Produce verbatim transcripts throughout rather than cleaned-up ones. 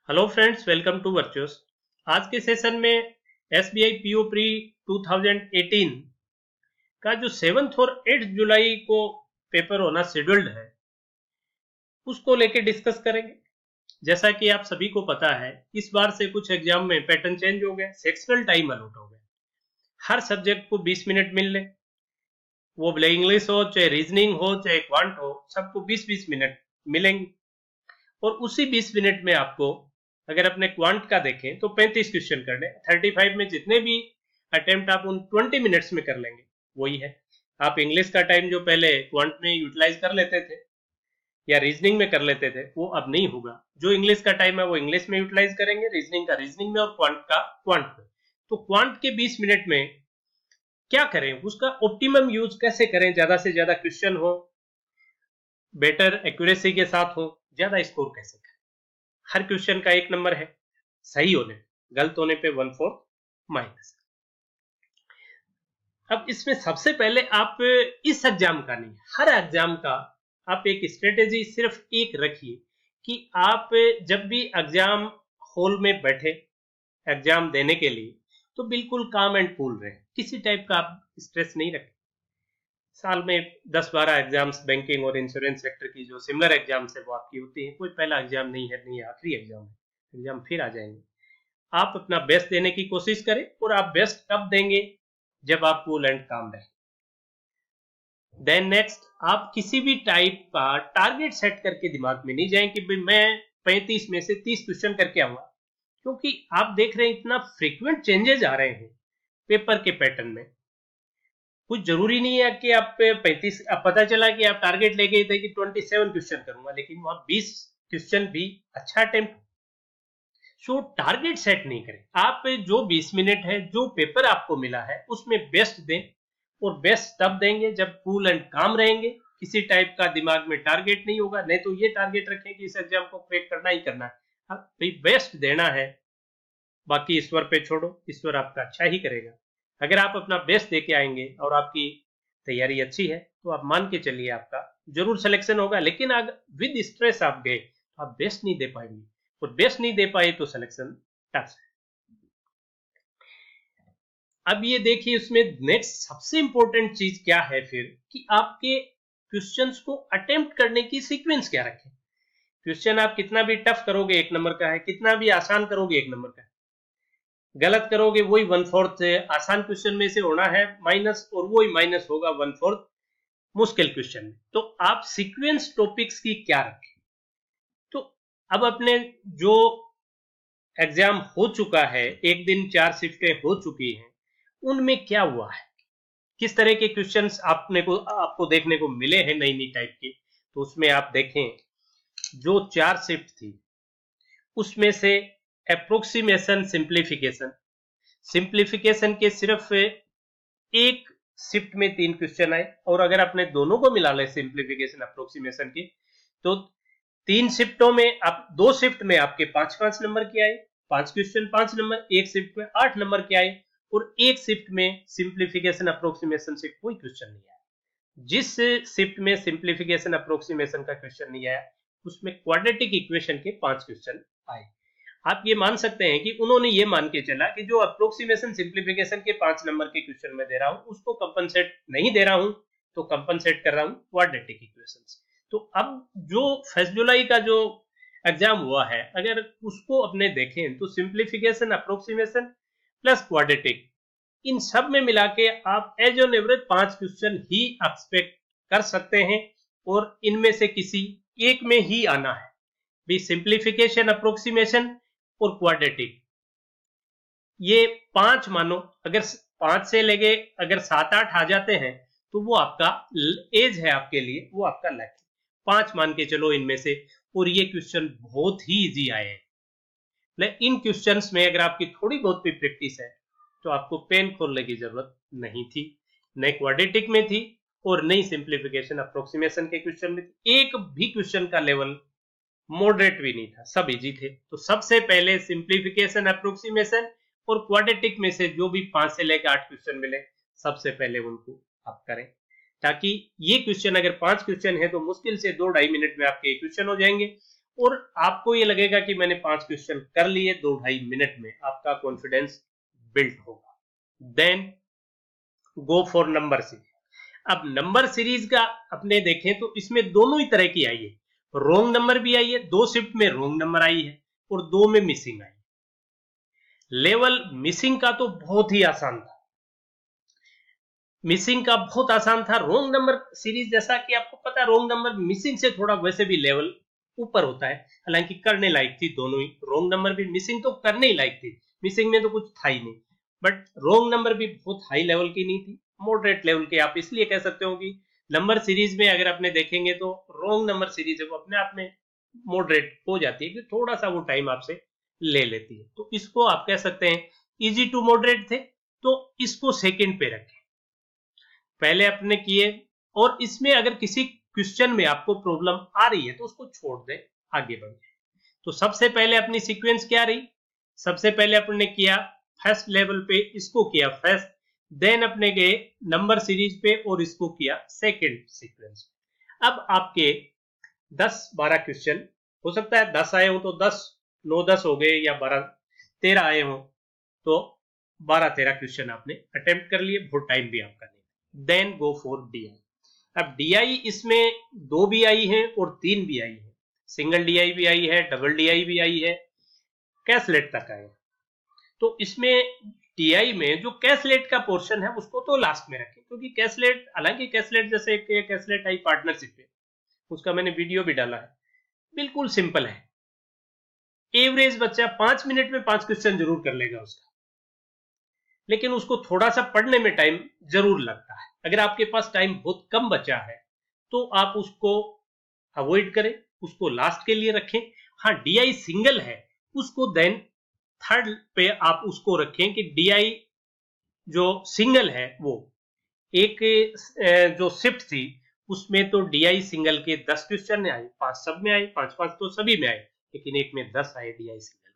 Hello friends, welcome to Virtuous. आज के session में एसबीआई पीओ प्री दो हज़ार अठारह का जो सेवन्थ और एट्थ जुलाई को पेपर होना शेड्यूल्ड है उसको लेके डिस्कस करेंगे। जैसा कि आप सभी को पता है, इस बार से कुछ एग्जाम में पैटर्न चेंज हो गया, सेक्शनल टाइम अलॉट हो गया। हर सब्जेक्ट को बीस मिनट मिलने, वो भले इंग्लिश हो, चाहे रीजनिंग हो, चाहे क्वांट हो, सबको बीस बीस मिनट मिलेंगे। और उसी बीस मिनट में आपको, अगर अपने क्वांट का देखें तो पैंतीस क्वेश्चन करने, पैंतीस में जितने भी अटेम्प्ट आप उन बीस मिनट्स में कर लेंगे, वही है। आप इंग्लिश का टाइम जो पहले क्वांट में यूटिलाइज कर लेते थे या रीजनिंग में कर लेते थे, वो अब नहीं होगा। जो इंग्लिश का टाइम है वो इंग्लिश में यूटिलाइज करेंगे, रीजनिंग का रीजनिंग में और क्वांट का क्वांट में। तो क्वांट के बीस मिनट में क्या करें, उसका ऑप्टिमम यूज कैसे करें, ज्यादा से ज्यादा क्वेश्चन हो, बेटर एक्यूरेसी के साथ हो, ज्यादा स्कोर कैसे करें। हर क्वेश्चन का एक नंबर है, सही होने गलत होने पे वन फोर्थ माइनस। अब इसमें सबसे पहले आप इस एग्जाम का नहीं, हर एग्जाम का आप एक स्ट्रेटेजी सिर्फ एक रखिए कि आप जब भी एग्जाम हॉल में बैठे एग्जाम देने के लिए तो बिल्कुल काम एंड कूल रहे, किसी टाइप का आप स्ट्रेस नहीं रखें। साल में दस बारह एग्जाम्स बैंकिंग और इंश्योरेंस सेक्टर की जो सिमिलर एग्जाम्स है वो आपकी होती है। कोई पहला एग्जाम नहीं है, नहीं आखिरी एग्जाम है, एग्जाम फिर आ जाएंगे। आप अपना बेस्ट देने की कोशिश करें, और आप बेस्ट कब देंगे, जब आप कूल एंड काम रहें। देन नेक्स्ट, आप किसी भी टाइप का टारगेट सेट करके दिमाग में नहीं जाएं कि भाई मैं पैंतीस में से तीस क्वेश्चन करके आऊंगा, क्योंकि आप देख रहे हैं इतना फ्रीक्वेंट चेंजेस आ रहे हैं पेपर के पैटर्न में। कुछ जरूरी नहीं है कि आप पैंतीस, अब पता चला कि आप टारगेट लेके थे कि सत्ताईस क्वेश्चन करूंगा, लेकिन वहां बीस क्वेश्चन भी अच्छा अटेम्प्ट। सो टारगेट सेट नहीं करें, आप जो बीस मिनट है, जो पेपर आपको मिला है उसमें बेस्ट दें, और बेस्ट तब देंगे जब कूल एंड काम रहेंगे। किसी टाइप का दिमाग में टारगेट नहीं होगा, नहीं तो ये टारगेट रखें कि इस एग्जाम को क्रैक करना ही करना है। अब भाई बेस्ट देना है, बाकी ईश्वर पे छोड़ो, ईश्वर आपका अच्छा ही करेगा। अगर आप अपना बेस्ट देके आएंगे और आपकी तैयारी अच्छी है तो आप मान के चलिए आपका जरूर सिलेक्शन होगा। लेकिन अगर विद स्ट्रेस आप गए तो आप बेस्ट नहीं दे पाएंगे, और बेस्ट नहीं दे पाए तो सिलेक्शन टफ है। अब ये देखिए, उसमें नेक्स्ट सबसे इंपॉर्टेंट चीज क्या है फिर, कि आपके क्वेश्चंस को अटेम्प्ट करने की सीक्वेंस क्या रखें। क्वेश्चन आप कितना भी टफ करोगे एक नंबर का है, कितना भी आसान करोगे एक नंबर का है। गलत करोगे वही वन फोर्थ आसान क्वेश्चन में से होना है माइनस, और वही माइनस होगा वन फोर्थ मुश्किल क्वेश्चन में। तो आप सीक्वेंस टॉपिक्स की क्या रखें। तो अब अपने जो एग्जाम हो चुका है, एक दिन चार शिफ्टें हो चुकी हैं, उनमें क्या हुआ है, किस तरह के क्वेश्चंस आपने को आपको देखने को मिले हैं नई नई टाइप के। तो उसमें आप देखें, जो चार शिफ्ट थी उसमें से अप्रोक्सीमेशन सिंप्लीफिकेशन सिंप्लीफिकेशन के सिर्फ एक शिफ्ट में तीन क्वेश्चन आए, और अगर अपने दोनों को मिला ले सिंप्लीफिकेशन अप्रोक्सीमेशन की, तो तीन शिफ्टों में आप, दो शिफ्ट में आपके पांच पांच नंबर के आए, पांच क्वेश्चन पांच नंबर, एक शिफ्ट में आठ नंबर के आए, और एक शिफ्ट में सिंप्लीफिकेशन अप्रोक्सीमेशन से कोई क्वेश्चन नहीं आया। जिस शिफ्ट में सिंप्लीफिकेशन अप्रोक्सीमेशन का क्वेश्चन नहीं आया, उसमें क्वाड्रेटिक इक्वेशन के पांच क्वेश्चन आए। आप ये मान सकते हैं कि उन्होंने ये मान के चला कि जो अप्रोक्सीमेशन सिंप्लीफिकेशन के पांच नंबर के क्वेश्चन में दे रहा हूं उसको कंपनसेट नहीं दे रहा हूं, तो कंपनसेट कर रहा हूं क्वाड्रेटिक इक्वेशंस। तो अब जो फर्स्ट जुलाई का जो एग्जाम हुआ है, अगर उसको अपने देखें तो सिंप्लीफिकेशन अप्रोक्सीमेशन प्लस क्वाड्रेटिक, इन सब में मिला के आप एज ऑन एवरेज पांच क्वेश्चन ही एक्सपेक्ट कर सकते हैं, और इनमें से किसी एक में ही आना है भी। सिंप्लीफिकेशन अप्रोक्सीमेशन और क्वाड्रेटिक, ये पांच मानो, अगर पांच से लेके अगर सात आठ आ जाते हैं तो वो आपका एज है, आपके लिए वो आपका लक है। पांच मान के चलो इनमें से, और ये क्वेश्चन बहुत ही इजी आए हैं। इन क्वेश्चंस में अगर आपकी थोड़ी बहुत भी प्रैक्टिस है तो आपको पेन खोलने की जरूरत नहीं थी, न क्वाड्रेटिक में थी और नई सिंप्लीफिकेशन अप्रोक्सीमेशन के क्वेश्चन में थी। एक भी क्वेश्चन का लेवल मॉडरेट भी नहीं था, सब इजी थे। तो सबसे पहले सिंप्लीफिकेशन अप्रोक्सीमेशन और क्वाड्रेटिक में से जो भी पांच से लेकर आठ क्वेश्चन मिले, सबसे पहले उनको आप करें, ताकि ये क्वेश्चन, अगर पांच क्वेश्चन है तो मुश्किल से दो ढाई मिनट में आपके क्वेश्चन हो जाएंगे, और आपको ये लगेगा कि मैंने पांच क्वेश्चन कर लिए दो ढाई मिनट में, आपका कॉन्फिडेंस बिल्ड होगा। Then go for number series. अब नंबर सीरीज का अपने देखें तो इसमें दोनों ही तरह की आई है, रोंग नंबर भी आई है, दो शिफ्ट में रोंग नंबर आई है और दो में मिसिंग आई है। लेवल मिसिंग का तो बहुत ही आसान था, मिसिंग का बहुत आसान था। रोंग नंबर सीरीज जैसा कि आपको पता है, रोंग नंबर मिसिंग से थोड़ा वैसे भी लेवल ऊपर होता है, हालांकि करने लायक थी दोनों ही। रोंग नंबर भी, मिसिंग तो करने ही लायक थी, मिसिंग में तो कुछ था ही नहीं, बट रोंग नंबर भी बहुत हाई लेवल की नहीं थी, मॉडरेट लेवल की। आप इसलिए कह सकते हो कि नंबर सीरीज में अगर आपने देखेंगे तो रोंग नंबर सीरीज है वो अपने आप में मॉडरेट हो जाती है, कि थोड़ा सा वो टाइम आपसे ले लेती है। तो इसको आप कह सकते हैं इजी टू मॉडरेट थे, तो इसको सेकंड पे रखें, पहले अपने किए। और इसमें अगर किसी क्वेश्चन में आपको प्रॉब्लम आ रही है तो उसको छोड़ दें, आगे बढ़े। तो सबसे पहले अपनी सीक्वेंस क्या रही, सबसे पहले अपने किया फर्स्ट लेवल पे, इसको किया फर्स्ट, देन अपने गए नंबर सीरीज पे और इसको किया सेकंड सीक्वेंस। अब आपके दस बारह क्वेश्चन हो सकता है, दस आए हो तो दस, नौ दस हो गए, या बारह तेरह आए हो तो बारह तेरह क्वेश्चन आपने अटेम्प्ट कर लिए, बहुत टाइम भी आपका नहीं। Then go for DI. अब डीआई इसमें दो भी आई है और तीन भी आई है, सिंगल डीआई भी आई है, डबल डीआई भी आई है, कैसलेट तक आया। तो इसमें डीआई में जो कैसलेट का पोर्शन है उसको तो लास्ट में रखें, क्योंकि कैसलेट, हालांकि कैसलेट जैसे एक कैसलेट आई पार्टनरशिप पे, उसका मैंने वीडियो भी डाला है, बिल्कुल सिंपल है। एवरेज बच्चा पांच मिनट में पांच क्वेश्चन जरूर कर लेगा उसका, लेकिन उसको थोड़ा सा पढ़ने में टाइम जरूर लगता है। अगर आपके पास टाइम बहुत कम बचा है तो आप उसको अवॉइड करें, उसको लास्ट के लिए रखें। हाँ, डीआई सिंगल है उसको देन थर्ड पे आप उसको रखें कि डीआई जो सिंगल है वो एक जो शिफ्ट थी उसमें तो डीआई सिंगल के दस क्वेश्चन आए, पांच सब में आए, पांच पांच तो सभी में आए, लेकिन एक में दस आए डीआई सिंगल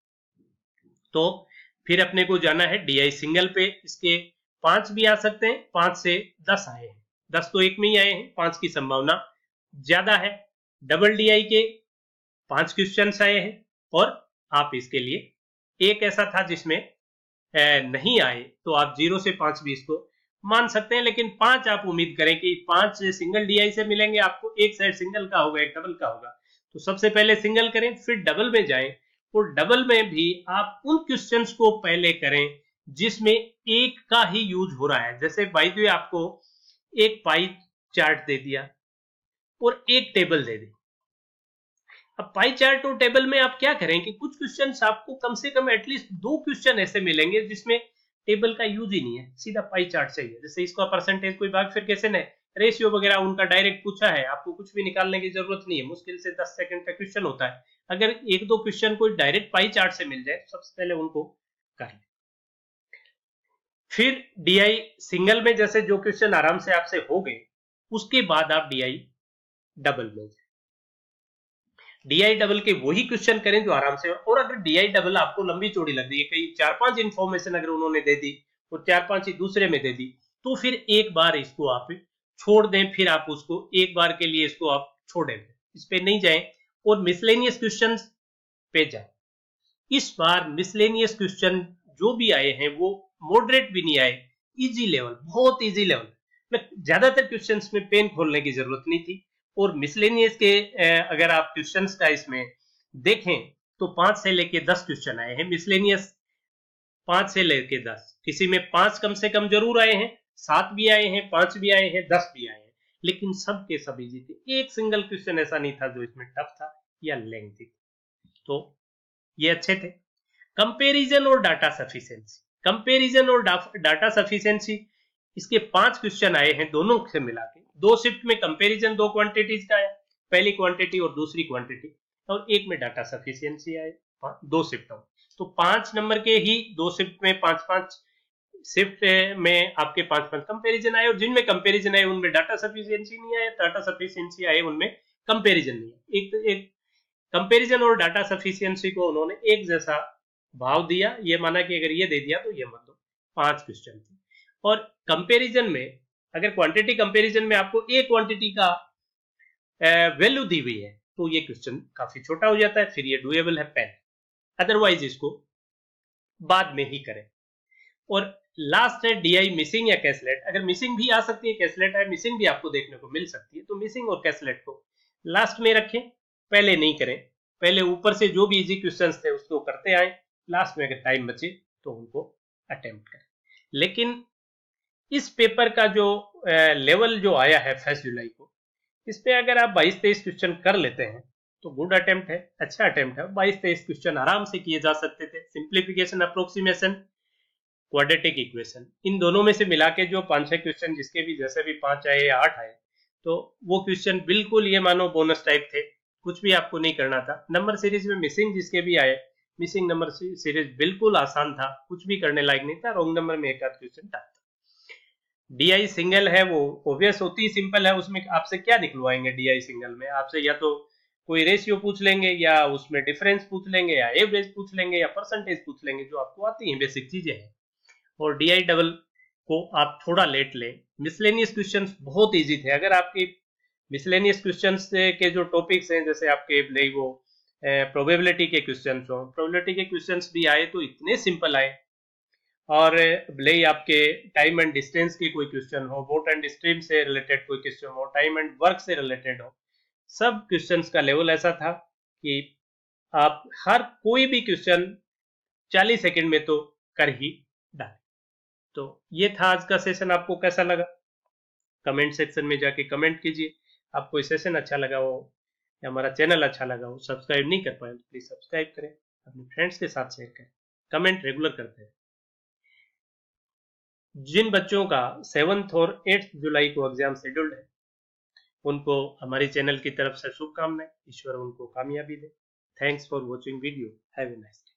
के। तो फिर अपने को जाना है डीआई सिंगल पे, इसके पांच भी आ सकते हैं, पांच से दस आए हैं, दस तो एक में ही आए हैं, पांच की संभावना ज्यादा है। डबल डीआई के पांच क्वेश्चन आए हैं, और आप इसके लिए एक ऐसा था जिसमें नहीं आए, तो आप जीरो से पांच भी इसको मान सकते हैं, लेकिन पांच आप उम्मीद करें कि पांच सिंगल डीआई से मिलेंगे आपको, एक साइड सिंगल का होगा, एक डबल का होगा। तो सबसे पहले सिंगल करें, फिर डबल में जाएं, और डबल में भी आप उन क्वेश्चंस को पहले करें जिसमें एक का ही यूज हो रहा है। जैसे बाय द वे आपको एक पाई चार्ट दे दिया और एक टेबल दे दी। अब पाई चार्ट और टेबल में आप क्या करें कि कुछ क्वेश्चंस आपको कम से कम एटलीस्ट दो क्वेश्चन ऐसे मिलेंगे जिसमें टेबल का यूज ही नहीं है, सीधा पाई चार्ट से ही है। जैसे इसका परसेंटेज कोई भाग फिर कैसे नहीं, रेशियो वगैरह उनका डायरेक्ट पूछा है, आपको कुछ भी निकालने की जरूरत नहीं है, मुश्किल से दस सेकंड का क्वेश्चन होता है। अगर एक दो क्वेश्चन कोई डायरेक्ट पाई चार्ट से मिल जाए, सबसे पहले उनको कर लें। फिर डीआई सिंगल में जैसे जो क्वेश्चन आराम से आपसे हो गए, उसके बाद आप डीआई डबल में जाए, डीआई डबल के वही क्वेश्चन करें जो आराम से। और अगर डीआई डबल आपको लंबी चौड़ी लग रही है, कई चार पांच इंफॉर्मेशन अगर उन्होंने दे दी और चार पांच ही दूसरे में दे दी, तो फिर एक बार इसको आप छोड़ दें, फिर आप उसको एक बार के लिए इसको आप छोड़ें, इस पे नहीं जाएं और मिसलेनियस क्वेश्चन पे जाए। इस बार मिसलेनियस क्वेश्चन जो भी आए हैं वो मॉडरेट भी नहीं आए, इजी लेवल, बहुत इजी लेवल, ज्यादातर क्वेश्चंस में पेन खोलने की जरूरत नहीं थी। और मिसलेनियस के अगर आप क्वेश्चंस का इसमें देखें तो पांच से लेके दस क्वेश्चन आए हैं मिसलेनियस, पांच से लेके दस, किसी में पांच कम से कम जरूर आए हैं, सात भी आए हैं, पांच भी आए हैं, दस भी आए हैं, लेकिन सब के सब इजी थे। एक सिंगल क्वेश्चन ऐसा नहीं था जो इसमें टफ था या लेंथी। तो ये अच्छे थे। कंपैरिजन और डाटा सफिशिएंसी, कंपैरिजन और डाटा सफिशिएंसी, इसके पांच क्वेश्चन आए हैं दोनों से मिला के, दो शिफ्ट में कंपैरिजन दो क्वांटिटीज का आया, पहली क्वांटिटी और दूसरी क्वांटिटी, और एक में डाटा सफिशिएंसी आए, दो शिफ्टों। तो पांच नंबर के ही दो शिफ्ट में पांच पांच शिफ्ट में आपके पांच पांच कंपैरिजन आए, और जिनमें कंपैरिजन आए उनमें डाटा सफिशिएंसी नहीं आया, डाटा सफिशिएंसी आए उनमें कंपैरिजन नहीं आया। एक एक कंपैरिजन और डाटा सफिशिएंसी को उन्होंने एक जैसा भाव दिया, ये माना कि अगर ये दे दिया तो ये मत दो, पांच क्वेश्चन थे। और कंपैरिजन में अगर क्वांटिटी कंपैरिजन में आपको एक क्वांटिटी का वैल्यू दी हुई है तो ये क्वेश्चन काफी छोटा हो जाता है, फिर ये डुएबल है पेन, अदरवाइज इसको बाद में ही करें। और लास्ट है डीआई मिसिंग या कैसलेट। अगर मिसिंग भी आ सकती है, कैसलेट है, मिसिंग भी आपको देखने को मिल सकती है, तो मिसिंग और कैसलेट को लास्ट में रखें, पहले नहीं करें। पहले ऊपर से जो भी इजी क्वेश्चंस थे उसको करते आए, लास्ट में अगर टाइम बचे तो उनको अटेम्प्ट करें। लेकिन इस पेपर का जो लेवल जो आया है फर्स्ट जुलाई को, इस पे अगर आप बाईस तेईस क्वेश्चन कर लेते हैं तो गुड अटेम्प्ट है, अच्छा अटेम्प्ट है। बाईस तेईस क्वेश्चन आराम से किए जा सकते थे। सिंप्लीफिकेशन, अप्रोक्सीमेशन, क्वाड्रेटिक इक्वेशन, इन दोनों में से मिला के जो पांच छह क्वेश्चन जिसके भी जैसे भी पांच आए या आठ आए, तो वो क्वेश्चन बिल्कुल ये मानो बोनस टाइप थे, कुछ भी आपको नहीं करना था। नंबर सीरीज में मिसिंग जिसके भी आए, मिसिंग नंबर सीरीज बिल्कुल आसान था, कुछ भी करने लायक नहीं था। रॉन्ग नंबर में एक आध क्वेश्चन था। डीआई सिंगल है वो ऑब्वियस होती ही सिंपल है, उसमें आपसे क्या निकलवाएंगे डीआई सिंगल में? आपसे या तो कोई रेशियो पूछ लेंगे, या उसमें डिफरेंस पूछ लेंगे, या एवरेज पूछ लेंगे, या परसेंटेज पूछ लेंगे, जो आपको आती हैं बेसिक चीजें हैं। और डीआई डबल को आप थोड़ा लेट लें। मिसलेनियस क्वेश्चंस बहुत इजी थे। अगर आपकी मिसलेनियस क्वेश्चंस के जो टॉपिक्स हैं, जैसे आपके नहीं वो प्रोबेबिलिटी के क्वेश्चंस हो, प्रोबेबिलिटी के क्वेश्चंस भी आए तो इतने सिंपल आए। और भले ही आपके टाइम एंड डिस्टेंस के कोई क्वेश्चन हो, वोट एंड स्ट्रीम से रिलेटेड कोई क्वेश्चन हो, टाइम एंड वर्क से रिलेटेड हो, सब क्वेश्चंस का लेवल ऐसा था कि आप हर कोई भी क्वेश्चन चालीस सेकंड में तो कर ही डालें। तो ये था आज का सेशन। आपको कैसा लगा कमेंट सेक्शन में जाके कमेंट कीजिए। आपको ये सेशन अच्छा लगा हो या हमारा चैनल अच्छा लगा हो, सब्सक्राइब नहीं कर पाए तो प्लीज सब्सक्राइब करें, अपने फ्रेंड्स के साथ शेयर करें, कमेंट रेगुलर करते हैं। जिन बच्चों का सेवन्थ और एट्थ जुलाई को एग्जाम शेड्यूल्ड है, उनको हमारी चैनल की तरफ से शुभकामनाएं। ईश्वर उनको कामयाबी दे। Thanks for watching video. Have a nice day.